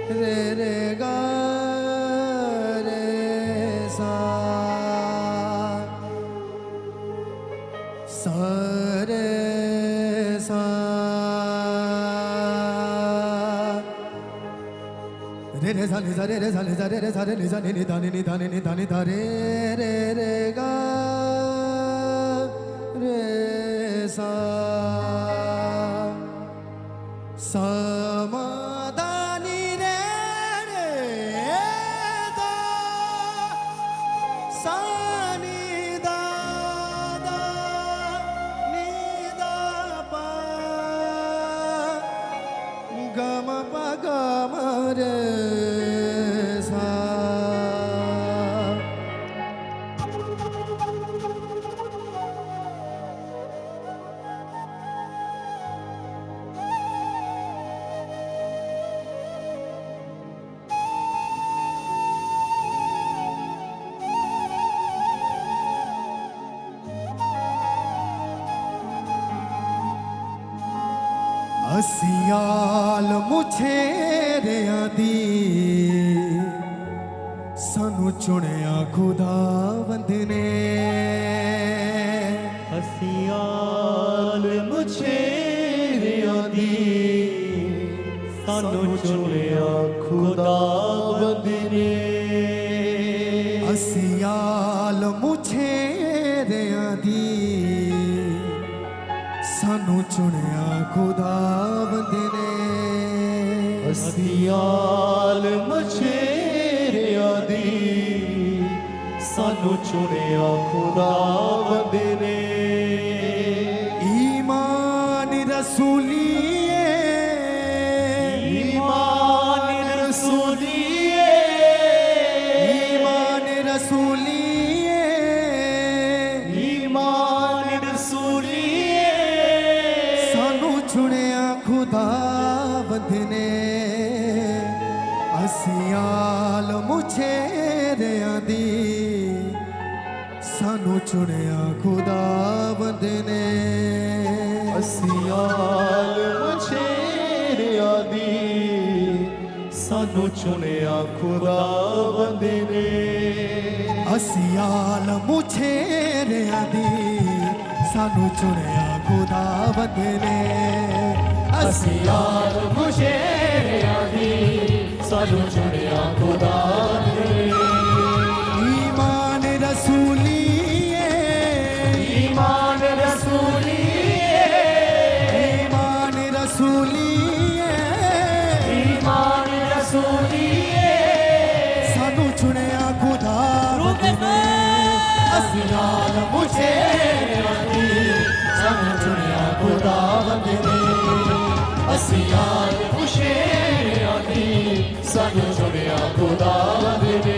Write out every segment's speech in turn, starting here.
रे रे गा रे सा सा रे सा रे रे सा रे रे सा रे सा रे रे सा रे रे सा नि धा नि धा नि धा नि धा रे रे रे गा रे सा सा मा धा नि रे रे दा सा नि धा दा नि धा पा गा मा पा गा मा रे सा असियाल मुछेरियां दी सानू चुनिया खुदावंद ने असियाल मुछेरियां दी सानू चुनिया खुदावंद ने असियाल मुछेरियां दी सानू चुनिया खुदावंद ने असियाल मुछेरियां दी सानू चुनिया खुदावंद ने ईमान रसूलिए ईमान रसूलिए ईमान रसूलिए ईमान रसूलिए सानू चुनिया खुदावंद ने असियाल मुछेरियां दी सानू चुनिया खुदावंद ने असियाल मुछेरियां दी सानू चुनिया खुदावंद ने असियाल मुछेरियां दी सानू चुनिया खुदावंद ने असियाल मुछेरियां दी सानू चुनिया खुदावंद ने ईमान रसूलिए ईमान रसूलिए ईमान रसूलिए ईमान रसूलिए सानू चुनिया खुदावंद ने असियाल मुछेरियां दी सानू चुनिया खुदावंद ने असियाल मुछेरियां दी सानू चुनिया खुदावंद ने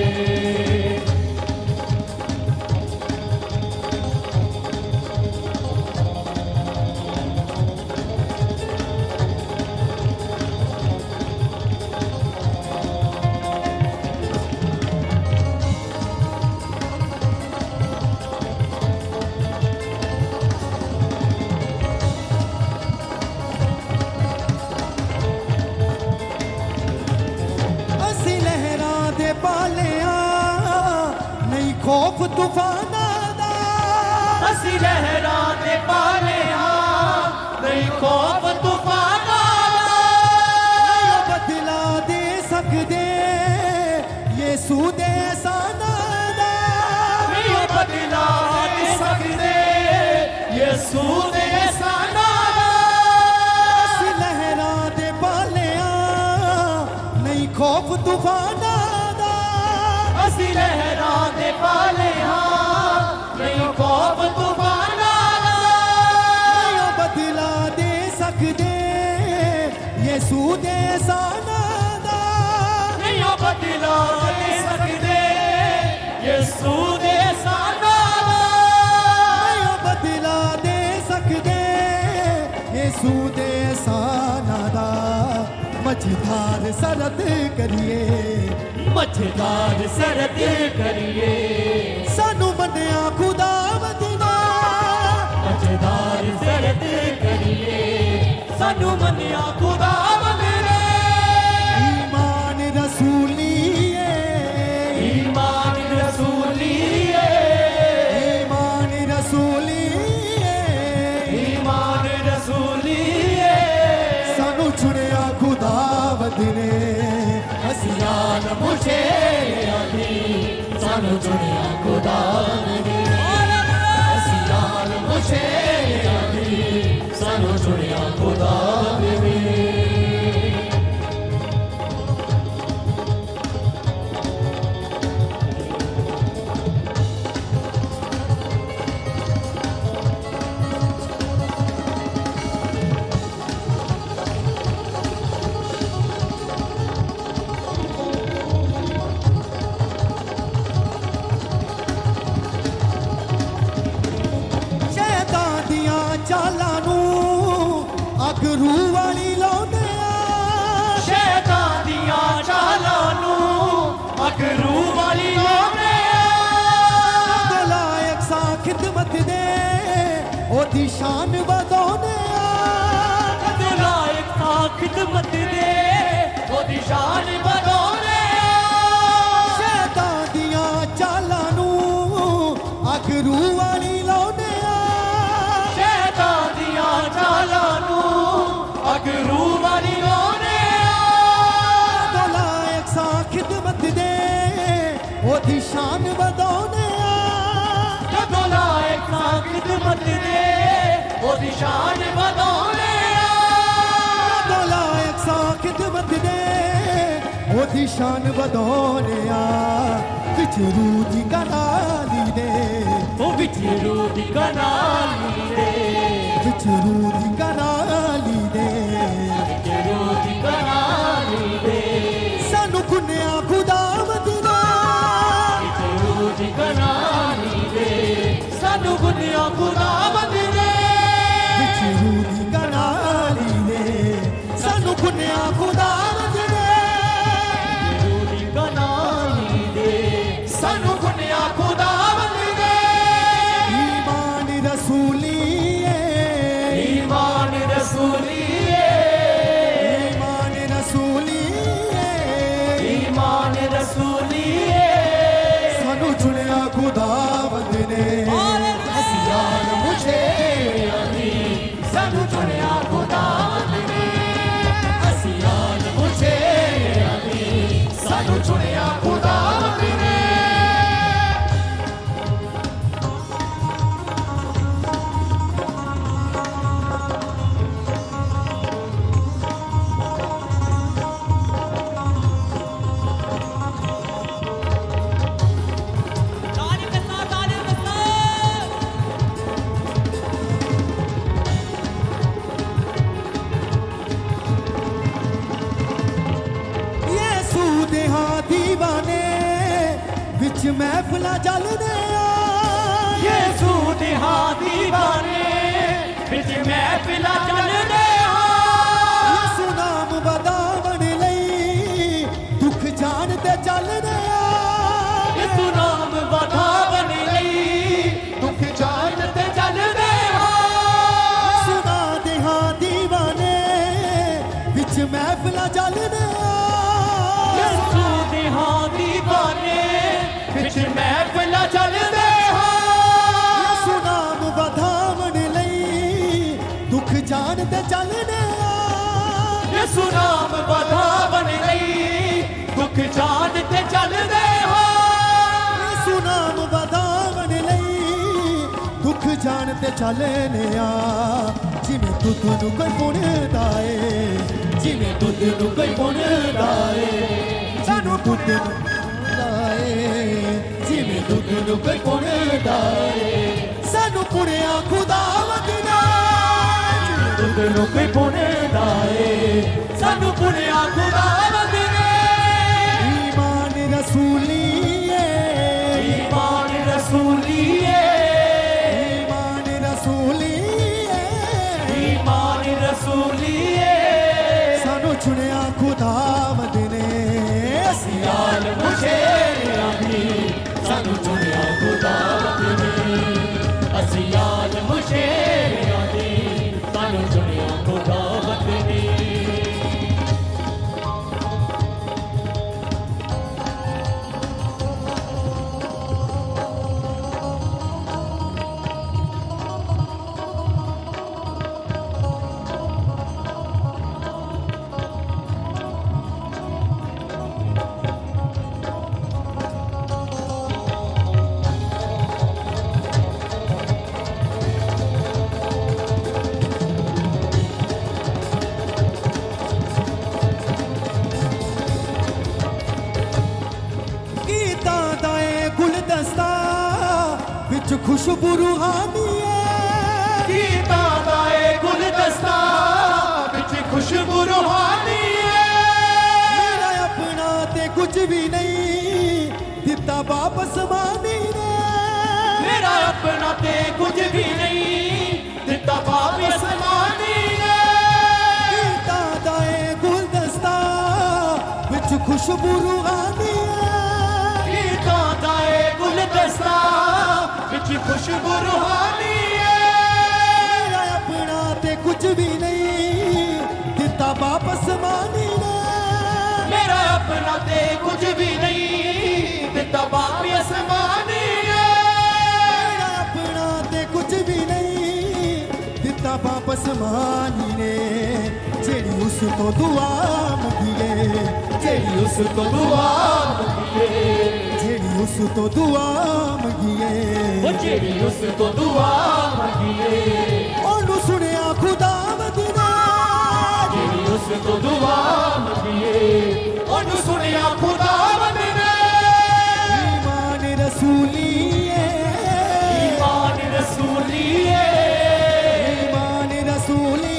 खौफ तूफाना दा असी लहरां दे पालिया नहीं खौफ तूफाना नहीं बदला दे सकदे यीशु दे एहसाना दा नहीं बदला दे सकदे यीशु दे एहसाना दा असी लहरां दे पालिया नहीं खौफ तूफाना दा असी लहरां दे पालिया नहीं खौफ तूफाना दा नहीं बदला दे सकदे यीशु दे एहसाना दा नहीं बदला दे सकदे यीशु दे एहसाना दा नहीं बदला दे सकदे यीशु दे एहसाना दा मझधार सरद करिए मझधार सरद करिए सानू मन्निया खुदावंद ने मझधार सरद करिए सानू मन्निया खुदावंद ने ने असियान मुझे अभी सानू चुनिया खुदा ने असियान मुझे अभी सानू चुनिया खुदा ने अगरू वाली लाने शैतान दिया चालां नू अगरू वाली लाने लायक सा खिदमत दे ओदी शान बदौने लायक सा खिदमत दे ओदी शान बदौने शैतान दिया चालां नू अगरू वाली लाने शैतान दिया चालां नू अगरू वाली लाने लायक सा खिदमत दे ओदी शान बदौने लायक सा खिदमत दे ओदी शान बदौने लायक सा खिदमत दे ओदी शान बदौने विचरू दी कनाली दे ओ विचरू दी कनाली दे विचरू दी कनाली दे विचरू दी कनाली दे सानू कुन्या खुदावंद ने विचरू दी कनाली दे सानू गुनिया खुदावंद ने विचरू दी कनाली दे सानू कुन्या खुदावंद ने विचरू दी कनाली दे सानू गुनिया खुदावंद ने ईमान रसूली ईमान रसूली ईमान रसूली ईमान रसूली सानू चुनिया खुदावंद ने असियान मुझे अभी सानू चुनिया खुदावंद ने असियान मुझे अभी सानू चुनिया खुदावंद ने विच महफिला चलदे यीशु दे दीवाने विच महफिला चलदे यीशु नाम वधावण लई दुख जान ते चलदे यीशु नाम वधावण लई दुख जान ते चलदे यीशु नाम दे दीवाने विच महफिला चलदे यीशु दे दीवाने विच महफिला चलदे यीशु नाम वधावण लई दुख जान ते चलदे यीशु नाम वधावण लई दुख जान ते चलदे यीशु नाम वधावण लई दुख जान ते चलने जिवें दुध नूं कोई पुणदा ए जिवें दुध नूं कोई पुणदा ए सानू दुध नूं जिवें दुध नूं कोई पुणदा ए सानू पुणिया खुदावंद ने दुध नूं कोई पुणदा ए सानू पुणिया खुदावंद ने ईमान रसूली ईमान रसूली ईमान रसूली ईमान रसूली सानू चुनिया खुदावंद ने असियान मुझे अभी सानू चुनिया खुदावंद ने असियान मुझे अभी सानू चुनिया खुदावंद ने खुशबू रूहानी है गीता दा ए गुलदस्ता विच खुशबू रूहानी है मेरा अपना ते कुछ भी नहीं दिता वापस मानी ने मेरा अपना ते कुछ भी नहीं दिता वापस मानी ने गीता दा ए गुलदस्ता विच खुशबू रूहानी है गीता दा ए गुलदस्ता विच खुशबू रूहानी है मेरा अपना ते कुछ भी नहीं दिता वापस मानी ने मेरा अपना ते कुछ भी नहीं दिता वापस मानी है मेरा अपना ते कुछ भी नहीं दिता वापस मानी ने जेड़ी उस तो दुआ मंगिए जेड़ी उस तो दुआ मंगिए जेड़ी उस तो दुआ मंगिए वो जेड़ी उस तो दुआ मंगिए ओनू सुनिया खुदावंद ने जेड़ी उस तो दुआ मंगिए ओनू सुनिया खुदावंद ने ईमान रसूली ईमान रसूली ईमान रसूली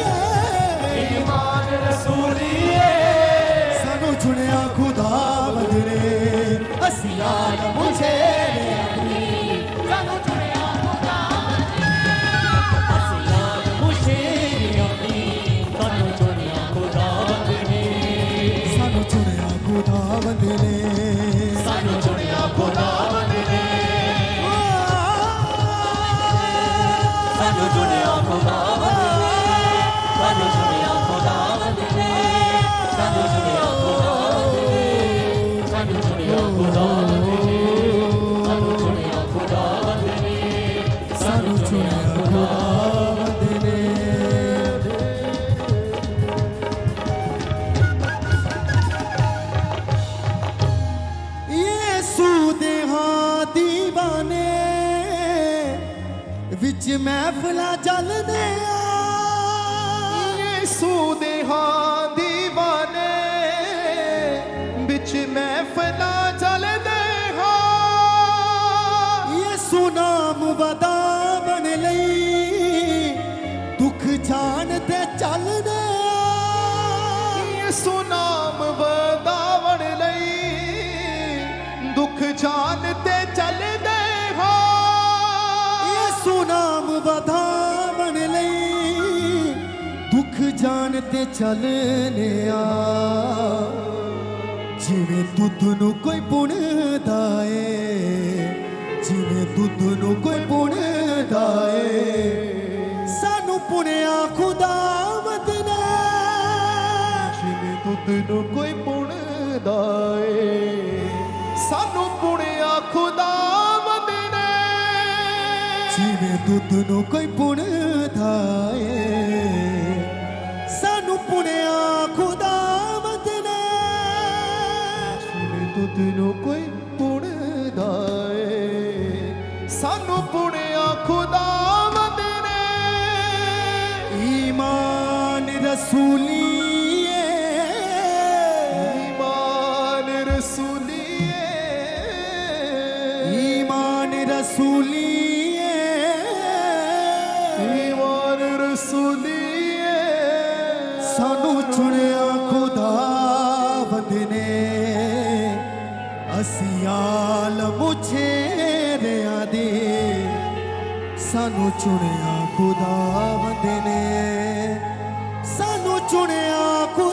ईमान रसूली सानू चुनिया खुदावंद ने असिया न मुझे सानू चुनिया खुदावंद असियान मुझे सानू चुनिया खुदावंद ने सानू चुनिया खुदावंद ने सानू चुनिया खुदावंद ने सानू चुनिया खुदावंद ने सानू चुनिया खुदावंद ने सानू चुनिया खुदावंद ने सानू चुनिया खुदावंद ने सानू चुनिया खुदावंद ने सानू चुनिया खुदावंद ने यीशु दे हां दीवाने विच महफिलां चलदे यीशु दे हां दीवाने बिच महफिलां चलदे हां यीशु नाम वधावन लई दुख जान ते चलदे यीशु नाम वधावण लई दुख जान ते चलदे हां यीशु नाम वधावन लई दुख जान ते चलने आ जिवें दुध नूं कोई पुणदा ए जिवें दुध नूं कोई पुणदा ए सानू पुणिया खुदावंद ने जिवें दुध नूं कोई पुणदा ए सानू पुणिया खुदावंद ने जिवें दुध नूं कोई पुणदा ए सानू पुणिया खुदावंद ने जिवें दुध नूं कोई पुणदा ए सानू पुणिया खुदावंद ने ईमान रसूली ईमान रसूली ईमान रसूली ईमान रसूली सानू चुनिया खुदावंद ने असियाल मुझे रिया दे सानू चुनिया खुदावंद ने सानू चुनिया